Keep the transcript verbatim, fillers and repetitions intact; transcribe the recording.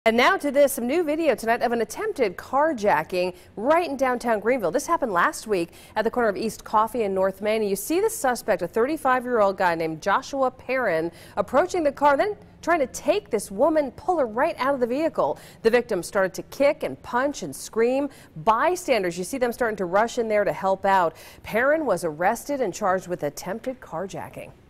And now to this, some new video tonight of an attempted carjacking right in downtown Greenville. This happened last week at the corner of East Coffee and North Main. And you see the suspect, a thirty-five-year-old guy named Joshua Perrin, approaching the car, then trying to take this woman, pull her right out of the vehicle. The victim started to kick and punch and scream. Bystanders, you see them starting to rush in there to help out. Perrin was arrested and charged with attempted carjacking.